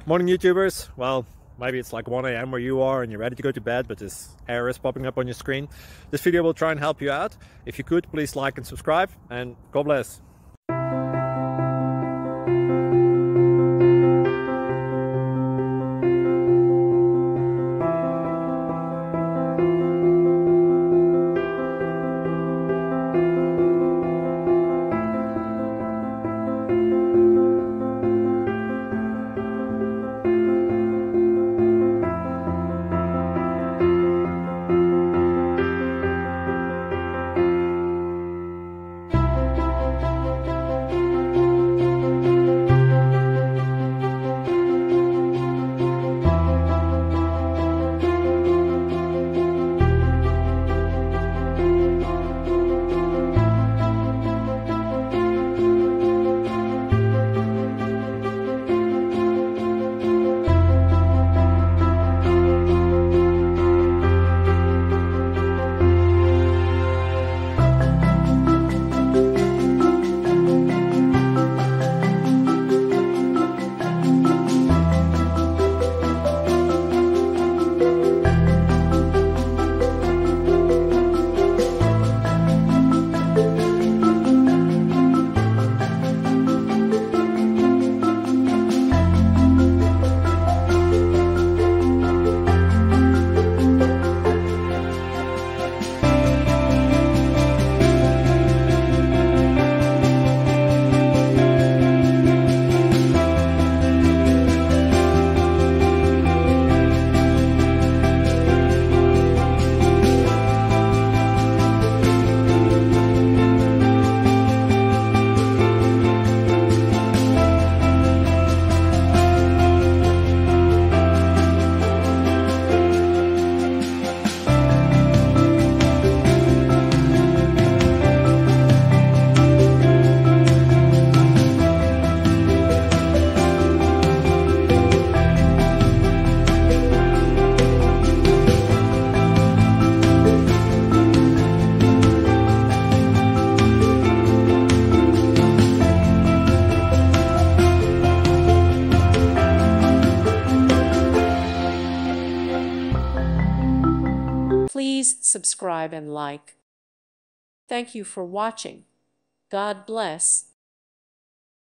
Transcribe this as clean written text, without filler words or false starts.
Morning YouTubers. Well, maybe it's like 1 a.m. where you are and you're ready to go to bed, but this error is popping up on your screen. This video will try and help you out. If you could, please like and subscribe, and God bless. Please subscribe and like. Thank you for watching. God bless.